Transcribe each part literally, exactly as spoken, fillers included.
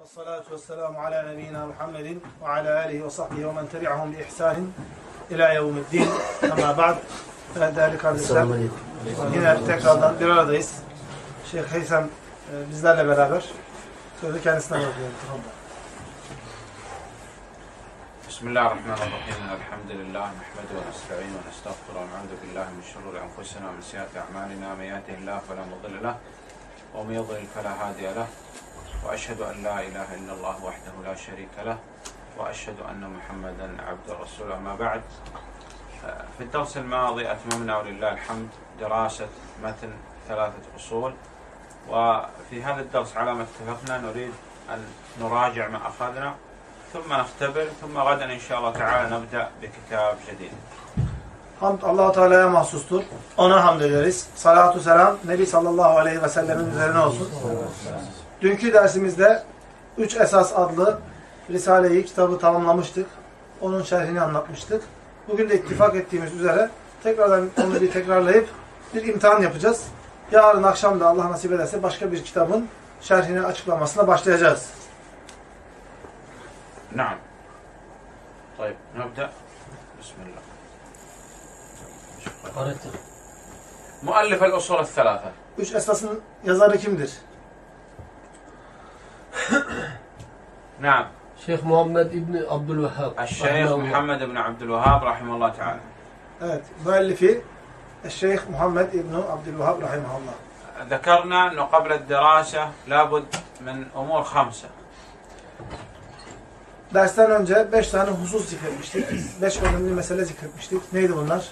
Vessalatu vesselamu ala nebiyyina Muhammedin ve ala alihi ve sahbihi ve men tebi'ahum bi ihsanin ila yevmiddin. Ama ba'd. Evet değerli kardeşler, yine tekrardan bir aradayız. Şeyh Heysem e, bizlerle beraber. Sözü kendisine bırakıyorum. Bismillahirrahmanirrahim. Elhamdülillah. Nehmedu ve nesta'inu ve nestağfiru ve na'udhu billahi min şururi enfusina ve min seyyiati a'malina. Men yahdihillahu fela mudille lahu ve men yudlil fela hadiye lahu. وأشهد أن لا إله إلا الله وحده لا شريك له وأشهد أن محمدا عبده ورسوله. أما بعد، في الدرس الماضي أتممنا ولله الحمد دراسة متن ثلاثة أصول، وفي هذا الدرس على ما اتفقنا نريد أن نراجع ما أخذنا ثم نختبر، ثم غدا إن شاء الله تعالى نبدأ بكتاب جديد. Hamd Allah-u Teala'ya mahsustur. Ona hamd ederiz. Salatu selam Nebi sallallahu aleyhi ve sellemin üzerine olsun. Dünkü dersimizde Üç Esas adlı Risale-i kitabı tamamlamıştık. Onun şerhini anlatmıştık. Bugün de ittifak ettiğimiz üzere tekrardan onu bir tekrarlayıp bir imtihan yapacağız. Yarın akşam da Allah nasip ederse başka bir kitabın şerhini açıklamasına başlayacağız. Naam. طيب نبدأ. بسم الله. مؤلف الأصول الثلاثة. Üç Esas'ın yazarı kimdir? نعم. Şeyh Muhammed İbni Abdülvehhab. الشيخ محمد بن عبد الوهاب رحمه الله تعالى. Evet, müellifi Şeyh Muhammed İbni Abdülvehhab rahimahullah. ذكرنا أنه قبل الدراسة لابد من أمور خمسة. Dersten önce beş tane husus zikretmiştik. Beş önemli mesele zikretmiştik. Neydi bunlar?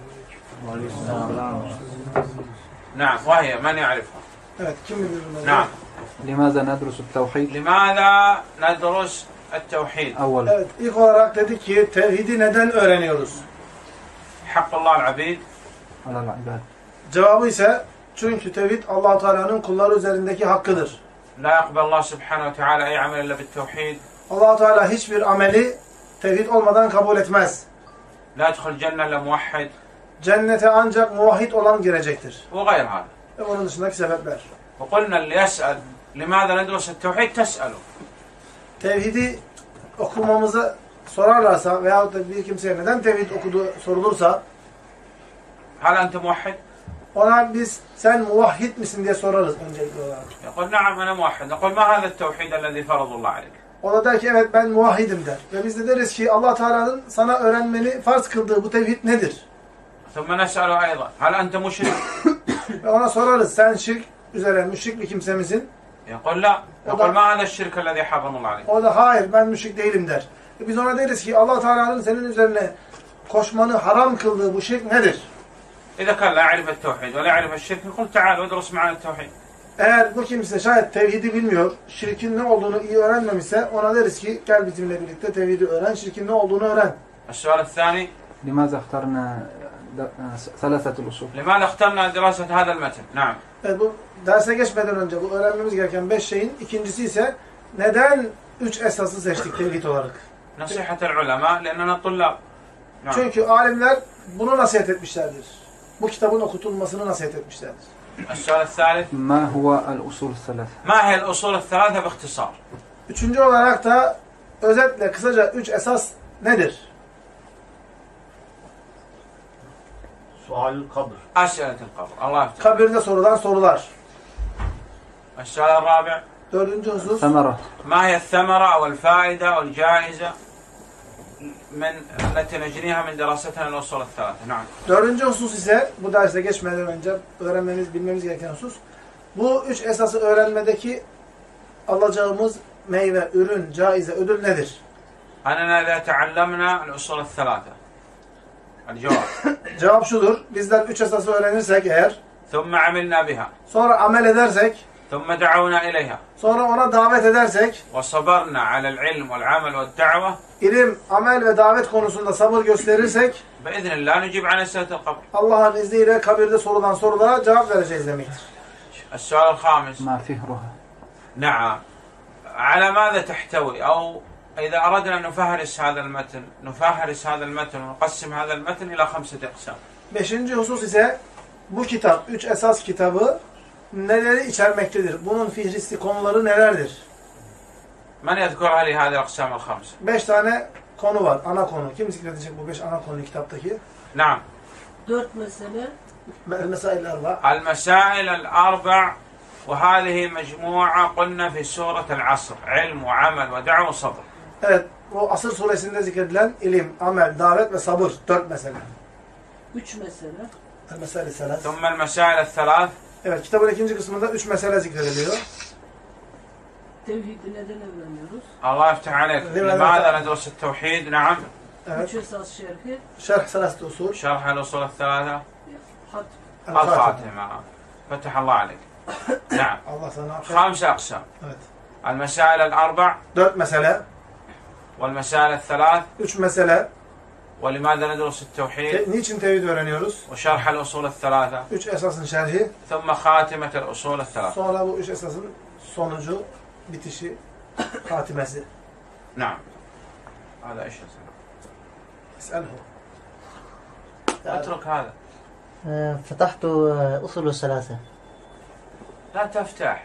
نعم وهي من يعرفها؟ Evet, kim bilir bunları? نعم. لماذا ندرس التوحيد؟ لماذا ندرس التوحيد؟ أولا Evet, ilk olarak dedi ki tevhidi neden öğreniyoruz? حق الله العبيد. على العباد. Cevabı ise çünkü tevhid Allah-u Teala'nın kulları üzerindeki hakkıdır. لا يقبل الله سبحانه وتعالى أي عمل إلا بالتوحيد. Allah-u Teala hiçbir ameli tevhid olmadan kabul etmez. لا يدخل الجنة إلا موحد. Cennete ancak muvahhid olan girecektir. وغير هذا. Ve onun dışındaki sebepler. وقلنا اللي يسأل لماذا ندرس التوحيد تسأله. Tevhidi okumamıza sorarlarsa veyahut da bir kimseye neden tevhid okudu sorulursa هل أنت موحد؟ ona biz sen muvahhid misin diye sorarız öncelikli olarak. يقول نعم أنا موحد. نقول ما هذا التوحيد الذي فرض الله عليك؟ O da der ki evet ben muvahhidim der. Ve biz de deriz ki Allah Teala'nın sana öğrenmeni farz kıldığı bu tevhid nedir? ثم نسأله أيضا هل أنت مشرك؟ Ve ona sorarız sen şirk üzere müşrik bir kimse misin? يقول لا. نقول ما هذا الشرك الذي حرم الله عليك؟ O da hayır ben müşrik değilim der. E biz ona deriz ki Allah Teala'nın senin üzerine koşmanı haram kıldığı bu şirk nedir? إذا كان لا يعرف التوحيد ولا يعرف الشرك نقول تعال وادرس معنا التوحيد. Eğer bu kimse şayet tevhidi bilmiyor, şirkin ne olduğunu iyi öğrenmemişse ona deriz ki gel bizimle birlikte tevhidi öğren, şirkin ne olduğunu öğren. السؤال الثاني لماذا اخترنا ثلاثة الأصول؟ لماذا اخترنا دراسة هذا المتن؟ نعم. Evet, bu derse geçmeden önce bu öğrenmemiz gereken beş şeyin ikincisi ise neden üç esası seçtik tevhid olarak? نصيحة العلماء لأننا طلاب. نعم. Çünkü alimler bunu nasihat etmişlerdir. Bu kitabın okutulmasını nasihat etmişlerdir. السؤال الثالث ما هو الأصول الثلاثة؟ ما هي الأصول الثلاثة باختصار؟ Üçüncü olarak da özetle kısaca üç esas nedir? Sual-ül kabr. أسئلة القبر. الله يفتح. Kabirde sorulan sorular. السؤال الرابع Dördüncü husus. ثمرة. ما هي الثمرة أو الفائدة أو الجائزة من التي نجنيها من دراستنا الأصول الثلاثة؟ نعم. Dördüncü husus ise bu derste geçmeden önce öğrenmemiz, bilmemiz gereken husus. Bu üç esası öğrenmedeki alacağımız meyve, ürün, caize, ödül nedir? أننا إذا تعلمنا الأصول الثلاثة الجواب Cevap şudur. Bizler üç esası öğrenirsek eğer, ثم عملنا بها sonra amel edersek, ثم دعونا إليها sonra ona davet edersek, وصبرنا على العلم والعمل والدعوة ilim, amel ve davet konusunda sabır gösterirsek, بإذن الله نجيب عن أسئلة القبر. Allah'ın izniyle kabirde sorulan sorulara cevap vereceğiz demektir. السؤال الخامس ما فهرها؟ نعم على ماذا تحتوي أو إذا أردنا أن نفهرس هذا المتن نفهرس هذا المتن ونقسم هذا المتن إلى خمسة أقسام. Beşinci husus ise bu kitap, üç esas kitabı neleri içermektedir? Bunun fihristi konuları nelerdir? من يذكرها لي هذه الأقسام الخمسة؟ Beş tane konu var. Ana konu. Kim zikredecek bu beş ana konu kitaptaki? نعم. Dört mesele. El-Mesail Erba. المسائل الأربع وهذه مجموعة قلنا في سورة العصر علم وعمل ودعوة وصبر. Evet. O Asır suresinde zikredilen ilim, amel, davet ve sabır. Dört mesele. Üç mesele. El-Mesail Selas. ثم المسائل الثلاث. Evet. Kitabın ikinci kısmında üç mesele zikrediliyor. Tevhidi neden öğreniyoruz? الله يفتح عليك. لماذا ندرس التوحيد؟ نعم. Evet. Üç esas şerhi. Şerh Selas'ta usul. شرح الأصول الثلاثة. Hat. الخاتمة. فتح الله عليك. نعم. Allah sana affet. خمسة أقسام. Evet. المسائل الأربع Dört mesele. والمسائل الثلاث. Üç mesele. ولماذا ندرس التوحيد؟ Te- niçin tevhid öğreniyoruz? وشرح الأصول الثلاثة. Üç esasın şerhi. ثم خاتمة الأصول الثلاثة. Sonra bu üç esasın sonucu, bitişi, hatimesi. نعم. هذا إيش اسمه؟ Es'elhu. اترك هذا. فتحت أصول الثلاثة. لا تفتح.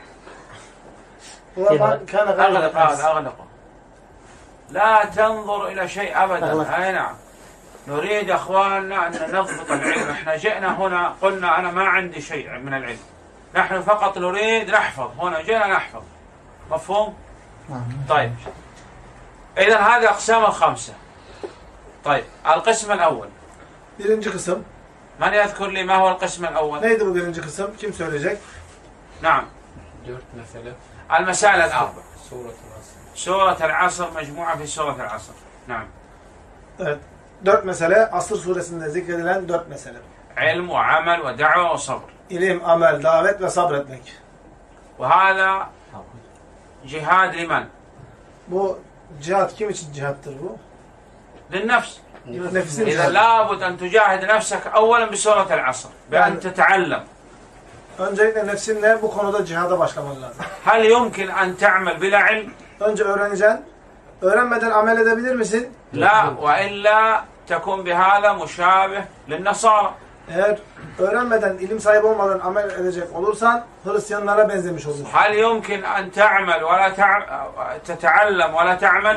Ulan kana أغلق هذا gayret. أغلقه. لا تنظر إلى شيء أبدا. أغلق. أي نعم. نريد أخواننا أن نضبط العلم. احنا جئنا هنا قلنا أنا ما عندي شيء من العلم. نحن فقط نريد نحفظ. هنا جئنا نحفظ. مفهوم؟ طيب. إذا هذه أقسام الخمسة. طيب. القسم الأول. Birinci kısım. من يذكر لي ما هو القسم الأول؟ Neydi bu birinci kısım? Kim söyleyecek? نعم. Dört mesele. المسائل الأربع. Surat-ı Nasr. سورة العصر مجموعة في سورة العصر. نعم. Evet. Dört mesele. Asır suresinde zikredilen dört mesele. علم وعمل ودعوة وصبر. İlim, amel, davet ve sabretmek. وهذا جهاد لمن؟ Bu cihat kim için cihattır bu? للنفس. Nefsin إذا cihadı. لابد أن تجاهد نفسك أولا بسورة العصر بأن تتعلم. Öncelikle nefsinle bu konuda cihada başlaman lazım. هل يمكن أن تعمل بلا علم؟ Önce öğreneceksin. Öğrenmeden amel edebilir misin? لا وإلا تكون بهذا مشابه للنصارى. Eğer öğrenmeden, ilim sahibi olmadan amel edecek olursan Hristiyanlara benzemiş olursun. هل يمكن أن تعمل ولا تع... تتعلم ولا تعمل؟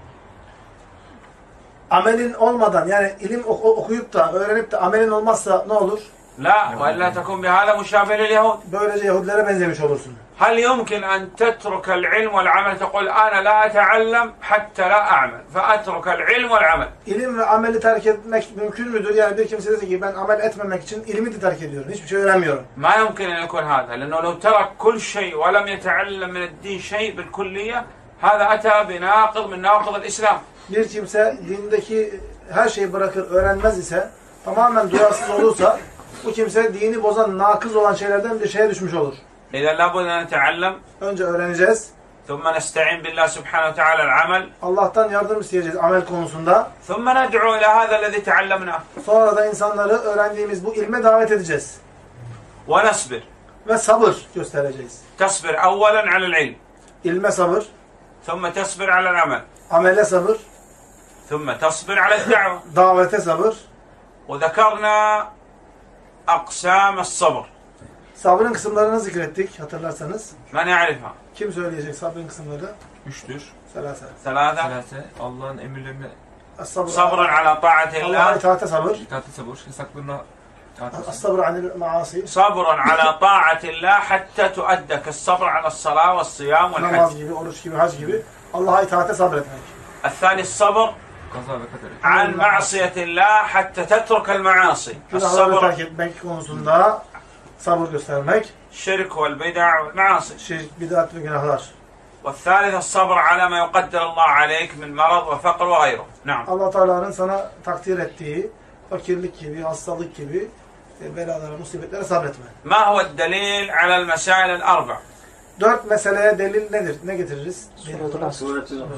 Amelin olmadan, yani ilim oku- okuyup da, öğrenip de amelin olmazsa ne olur? لا وإلا تكون بهذا مشابه لليهود. Böylece Yahudilere benzemiş olursun. هل يمكن أن تترك العلم والعمل تقول أنا لا أتعلم حتى لا أعمل فأترك العلم والعمل؟ İlim ve ameli terk etmek mümkün müdür? Yani bir kimse dedi ki ben amel etmemek için ilmi de terk ediyorum. Hiçbir şey öğrenmiyorum. ما يمكن أن يكون هذا لأنه لو ترك كل شيء ولم يتعلم من الدين شيء بالكلية هذا أتى بناقض من نواقض الإسلام. Bir kimse dindeki her şeyi bırakır, öğrenmez ise, tamamen duyarsız olursa, bu kimse dini bozan, nakız olan şeylerden bir şeye düşmüş olur. إذا لابد أن نتعلم Önce öğreneceğiz. ثم نستعين بالله سبحانه وتعالى العمل Allah'tan yardım isteyeceğiz amel konusunda. ثم ندعو إلى هذا الذي تعلمناه Sonra da insanları öğrendiğimiz bu ilme davet edeceğiz. ونصبر. Ve sabır göstereceğiz. تصبر أولا على العلم İlme sabır, ثم تصبر على العمل amele sabır, ثم تصبر على الدعوة. davete sabır. وذكرنا أقسام الصبر. Sabrın kısımlarını zikrettik hatırlarsanız. من يعرفها؟ Kim söyleyecek sabrın kısımları? Üçtür. Selasa. ثلاثة. Selase, Allah'ın emirlerine As-sabr. صبر على طاعة Allah'a الله. itaate sabır. itaati sabır, yasaklarına itaat sabır. As-sabr anil maasi. صبر على طاعة الله حتى تؤدى كالصبر على الصلاة والصيام Namaz والحج. gibi, oruç gibi, hac gibi. Allah'a itaate sabretmek. الثاني الصبر Kaza ve kader. عن معصية الله حتى تترك المعاصي. Günahları الصبر terk etmek konusunda sabır göstermek. الشرك والبدع والمعاصي. Şirk, bid'at ve günahlar. والثالث الصبر على ما يقدر الله عليك من مرض وفقر وغيره. نعم. Allah Teala'nın sana takdir ettiği fakirlik gibi, hastalık gibi e, belalara, musibetlere sabretme. ما هو الدليل على المسائل الأربع؟ Dört meseleye delil nedir? Ne getiririz? سورة العصر.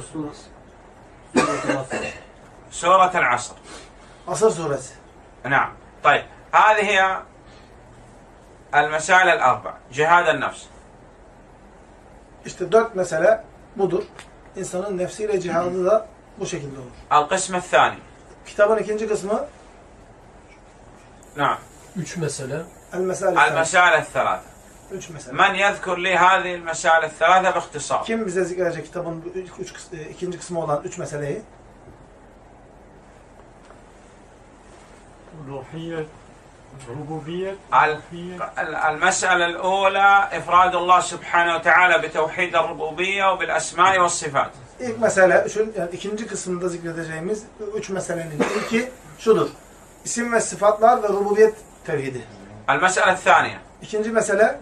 سورة العصر. Asır suresi. نعم. طيب هذه هي المسائل الأربع. جهاد النفس. İşte dört mesele budur. İnsanın nefsiyle cihadı da bu şekilde olur. القسم الثاني. Kitabın ikinci kısmı نعم. Üç mesele. El-Mesele. المسائل الثلاثة. Üç mesele. من يذكر لي هذه المسائل الثلاثة باختصار؟ Kim bize zikredecek kitabın bu üç, üç, kıs- e, ikinci kısmı olan üç meseleyi? ألوهية ربوبية ال- ألوهية ال- المسألة الأولى إفراد الله سبحانه وتعالى بتوحيد الربوبية وبالأسماء والصفات. İlk mesele, üçün, yani ikinci kısmında zikredeceğimiz üç meselenin ilki şudur. İsim ve sıfatlar ve rububiyet tevhidi. المسألة الثانية İkinci mesele,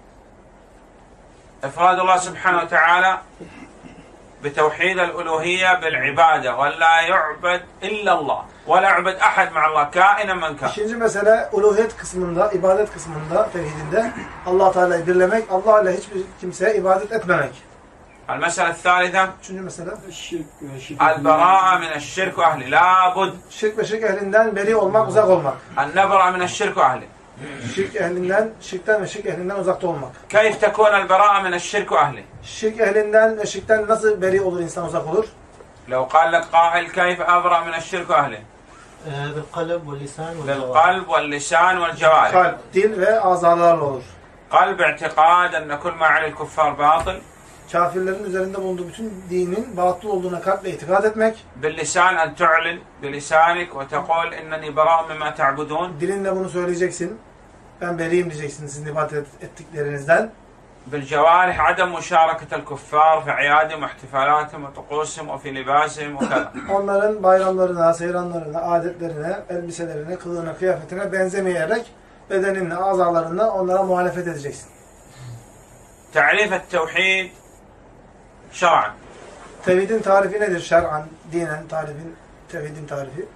إفراد الله سبحانه وتعالى بتوحيد الألوهية بالعبادة ولا يعبد إلا الله ولا يعبد أحد مع الله كائنا من كان. ikinci mesele uluhiyet kısmında, ibadet kısmında, tevhidinde Allah Teala'yı birlemek, Allah ile hiçbir kimseye ibadet etmemek. المسألة الثالثة Üçüncü mesele, الشرك والشرك البراءة من الشرك وأهله. لابد şirk ve şirk ehlinden beri olmak, uzak olmak. أن نبرأ من الشرك وأهله. Şirk ehlinden, şirkten ve şirk ehlinden uzakta olmak. كيف تكون البراءة من الشرك وأهله؟ Şirk ehlinden ve şirkten nasıl beri olur, insan uzak olur? لو قال لك قائل كيف أبرأ من الشرك وأهله؟ بالقلب واللسان والجوارح. بالقلب واللسان والجوارح. Kalp, dil ve azalarla olur. قلب اعتقاد أن كل ما عليه الكفار باطل. Kafirlerin üzerinde bulunduğu bütün dinin batıl olduğuna kalple itikad etmek. باللسان أن تعلن بلسانك وتقول إنني براء مما تعبدون. Dilinle bunu söyleyeceksin. Ben beriyim diyeceksin sizin ibadet ettiklerinizden. بالجوارح عدم مشاركة الكفار في أعيادهم واحتفالاتهم وطقوسهم وفي لباسهم وكذا. Onların bayramlarına, seyranlarına, adetlerine, elbiselerine, kılığına, kıyafetine benzemeyerek bedeninle, azalarınla onlara muhalefet edeceksin. تعريف التوحيد شرعا. Tevhidin tarifi nedir? Şer'an, dinen tarifin, tevhidin tarifi.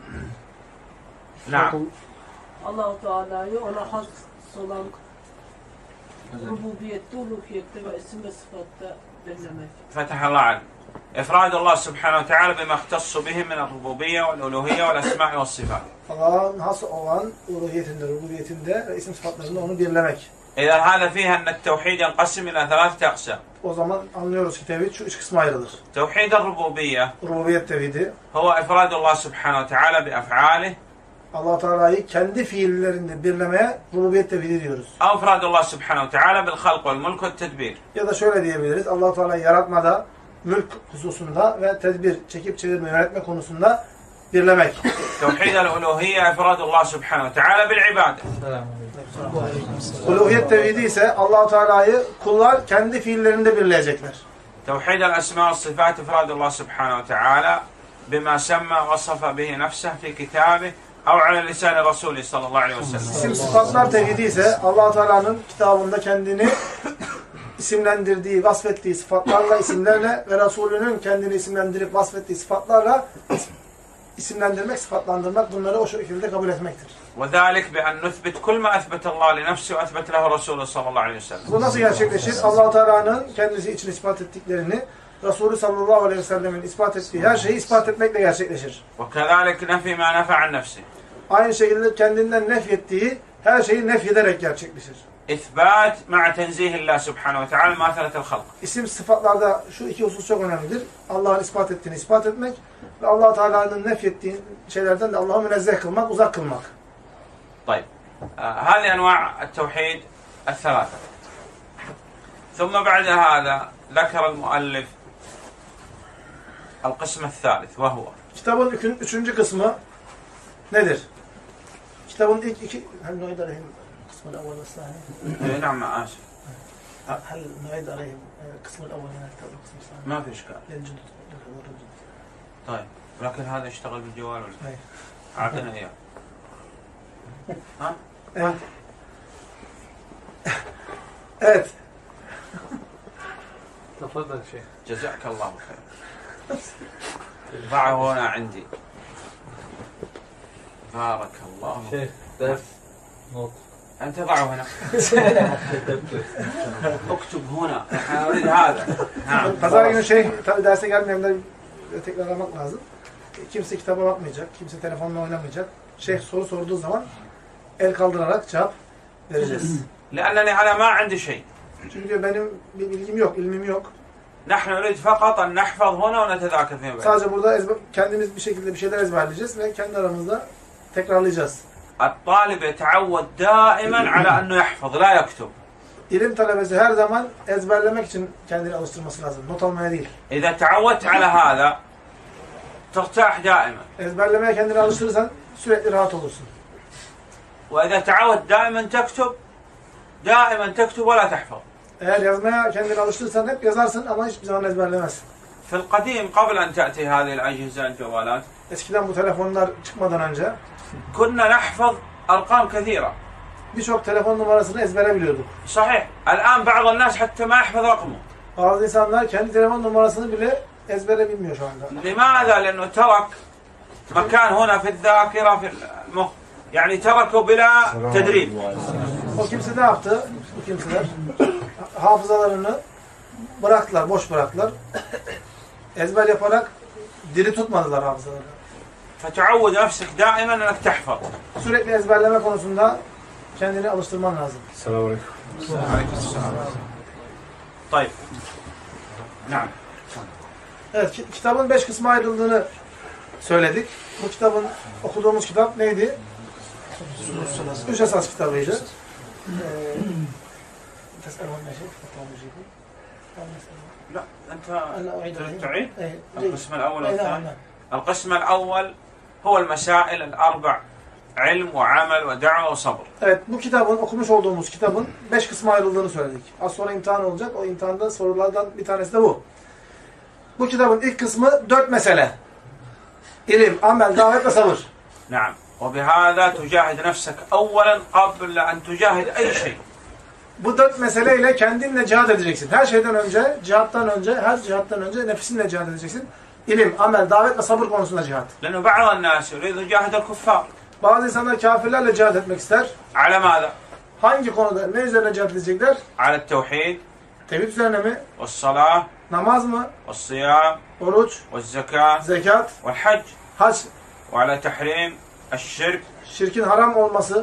نعم. Allah-u Teala'yı ona has olan rububiyette, uluhiyette ve isim ve sıfatta belirlemek. فتح الله عليك. إفراد الله سبحانه وتعالى بما اختص به من الربوبية والألوهية والأسماء والصفات. Allah'ın has olan uluhiyetinde, rububiyetinde ve isim sıfatlarında onu birlemek. إذا هذا فيها أن التوحيد ينقسم إلى ثلاثة أقسام. O zaman anlıyoruz ki tevhid şu üç kısma ayrılır. توحيد الربوبية Rububiyet tevhidi, هو إفراد الله سبحانه وتعالى بأفعاله Allah Teala'yı kendi fiillerinde birlemeye rububiyet tevhidi diyoruz. أو إفراد الله سبحانه وتعالى بالخلق والملك والتدبير. Ya da şöyle diyebiliriz. Allah Teala'yı yaratmada, mülk hususunda ve tedbir, çekip çevirme, yönetme konusunda birlemek. توحيد الألوهية إفراد الله سبحانه وتعالى بالعبادة. Uluhiyet tevhidi ise Allah Teala'yı kullar kendi fiillerinde birleyecekler. توحيد الأسماء والصفات إفراد الله سبحانه وتعالى بما سمى وصف به نفسه في كتابه أو على لسان رسوله صلى الله عليه وسلم. İsim sıfatlar tevhidi ise Allah Teala'nın kitabında kendini isimlendirdiği, vasfettiği sıfatlarla, isimlerle ve Resulünün kendini isimlendirip vasfettiği sıfatlarla isimlendirmek, sıfatlandırmak, bunları o şekilde kabul etmektir. وذلك بأن نثبت كل ما أثبت الله لنفسه وأثبت له رسوله صلى الله عليه وسلم. Bu nasıl gerçekleşir? Allah Teala'nın kendisi için ispat ettiklerini, Resulü sallallahu aleyhi ve sellemin ispat ettiği her şeyi ispat etmekle gerçekleşir. وكذلك نفي ما نفى عن نفسه. Aynı şekilde kendinden nefyettiği her şeyi nefyederek gerçekleşir. إثبات مع تنزيه الله سبحانه وتعالى ماثلة الخلق. İsim sıfatlarda şu iki husus çok önemlidir. Allah'ın ispat ettiğini ispat etmek ve Allah Teala'nın nefyettiği şeylerden de Allah'ı münezzeh kılmak, uzak kılmak. طيب آه هذه أنواع التوحيد الثلاثة. ثم بعد هذا ذكر المؤلف القسم الثالث وهو Kitabın üçün, üçüncü kısmı nedir? Kitabın ilk iki... Hal nu'id aleyhim kısmı el-evvel ve sani? نعم آسف هل نعيد عليهم القسم الأول من الكتاب والقسم الثاني؟ ما في إشكال. للجدد للجدد. طيب لكن هذا يشتغل بالجوال ولا أي. أعطنا إياه. ها؟ Evet. Evet. تفضل شيخ. جزاك الله خير. ضعه هنا عندي. بارك الله فيك. شيخ درس نوت. أنت ضعه هنا. اكتب هنا. أنا أريد هذا. نعم. Pazar günü şey, tabii derse gelmeyenler tekrarlamak lazım. Kimse kitaba bakmayacak, kimse telefonla oynamayacak. Şeyh soru sorduğu zaman el kaldırarak cevap vereceğiz. لأنني أنا ما عندي شيء. Çünkü benim bir bilgim yok, ilmim yok. نحن نريد فقط أن نحفظ هنا ونتذاكر فيما بيننا. Sadece burada ezber, kendimiz bir şekilde bir şeyler ezberleyeceğiz ve kendi aramızda tekrarlayacağız. الطالب يتعود دائما على أنه يحفظ لا يكتب. İlim talebesi her zaman ezberlemek için kendini alıştırması lazım. Not almaya değil. إذا تعودت على هذا ترتاح دائما. Ezberlemeye kendini alıştırırsan sürekli rahat olursun. وإذا تعودت دائما تكتب دائما تكتب ولا تحفظ. Eğer yazmaya kendini alıştırırsan hep yazarsın ama hiçbir zaman ezberlemezsin. في القديم قبل أن تأتي هذه الأجهزة الجوالات Eskiden bu telefonlar çıkmadan önce كنا نحفظ أرقام كثيرة. birçok telefon numarasını ezbere biliyorduk. صحيح. الآن بعض الناس حتى ما يحفظ رقمه. Bazı insanlar kendi telefon numarasını bile ezbere bilmiyor şu anda. لماذا؟ لأنه ترك مكان هنا في الذاكرة في المخ. يعني تركه بلا تدريب. O kimse ne yaptı? Bu kimseler hafızalarını bıraktılar, boş bıraktılar. Ezber yaparak diri tutmadılar hafızalarını. فتعود نفسك دائما أنك تحفظ. Sürekli ezberleme konusunda kendini alıştırman lazım. Selamun aleyküm. طيب. نعم. Evet, ki- kitabın beş kısma ayrıldığını söyledik. Bu kitabın, okuduğumuz kitap neydi? Üç esas kitabıydı. Ee, لا أنت أنا أعيد عليه. تعيد إيه، القسم الأول إيه، نعم، والثاني. نعم. القسم الأول هو المسائل الأربع علم وعمل ودعوة وصبر. Evet, bu kitabın, okumuş olduğumuz kitabın beş kısma ayrıldığını söyledik. Az sonra imtihan olacak. O imtihanda sorulardan bir tanesi de bu. Bu kitabın ilk kısmı dört mesele. İlim, amel, davet ve sabır. نعم. وبهذا تجاهد نفسك أولا قبل أن تجاهد أي شيء. Bu dört meseleyle kendinle cihad edeceksin. Her şeyden önce, cihattan önce, her cihattan önce nefsinle cihad edeceksin. İlim, amel, davet ve sabır konusunda cihad. لأنه بعض الناس يريد يجاهد الكفار. Bazı insanlar kafirlerle cihad etmek ister. على ماذا؟ Hangi konuda, ne üzerine cihad edecekler? على التوحيد Tevhid üzerine mi? والصلاة Namaz mı? والصيام Oruç, والزكاة zekat, والحج hac, وعلى تحريم الشرك şirkin haram olması,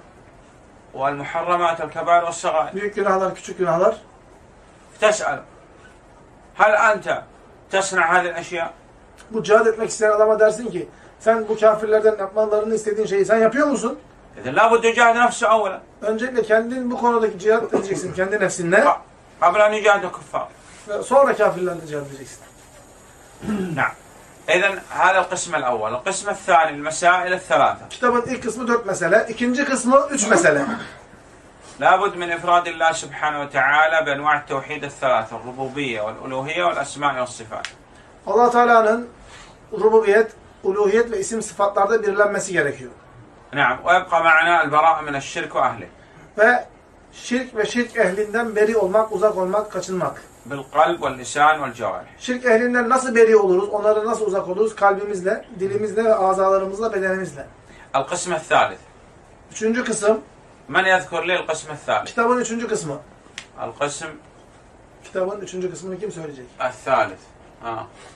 والمحرمات الكبائر والصغائر. büyük günahlar, küçük günahlar. تسأل هل أنت تصنع هذه الأشياء؟ Bu cihad etmek isteyen adama dersin ki, sen bu kafirlerden yapmalarını istediğin şeyi sen yapıyor musun? إذا لابد يجاهد نفسه أولا Öncelikle kendin bu konudaki cihad edeceksin, kendi nefsinle. قبل أن يجاهد الكفار. Ve sonra kafirlerle cihad edeceksin. نعم. إذن هذا القسم الأول. القسم الثاني المسائل الثلاثة. Kitabın ilk kısmı dört mesele, ikinci kısmı üç mesele. لابد من إفراد الله سبحانه وتعالى بأنواع التوحيد الثلاثة الربوبية والألوهية والأسماء والصفات. Allah Teala'nın rububiyet, uluhiyet ve isim sıfatlarda birlenmesi gerekiyor. نعم. ويبقى معنا البراءة من الشرك وأهله. Ve şirk ve şirk ehlinden beri olmak, uzak olmak, kaçınmak. بالقلب واللسان والجوارح. Şirk ehlinden nasıl beri oluruz, onlara nasıl uzak oluruz? Kalbimizle, dilimizle ve azalarımızla, bedenimizle. القسم الثالث. Üçüncü kısım, من يذكر لي القسم الثالث؟ kitabın üçüncü kısmı. القسم Kitabın üçüncü kısmını kim söyleyecek? الثالث. آه.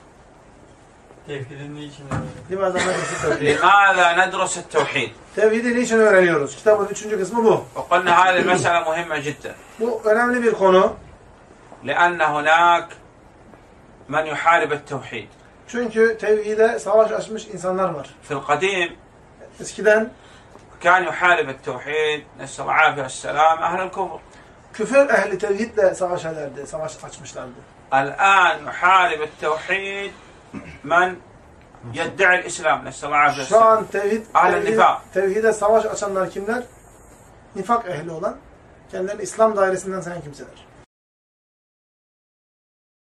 Tevhidin niçin? Limaza medrese tevhid. لماذا ندرس التوحيد؟ Tevhidi niçin öğreniyoruz? Kitabın üçüncü kısmı bu. وقلنا هذه المسألة مهمة جدا. Bu önemli bir konu. لأن هناك من يحارب التوحيد. Çünkü tevhide savaş açmış insanlar var. في القديم Eskiden كان يحارب التوحيد نسأل الله العافية والسلام أهل الكفر. küfür ehli tevhidle savaş ederdi, savaş açmışlardı. الآن يحارب التوحيد من يدعي الإسلام نسأل الله العافية Şu an والسلام. tevhid, Ahl-i tevhide, nifak. tevhide savaş açanlar kimler? Nifak ehli olan, kendilerini İslam dairesinden sayan kimseler.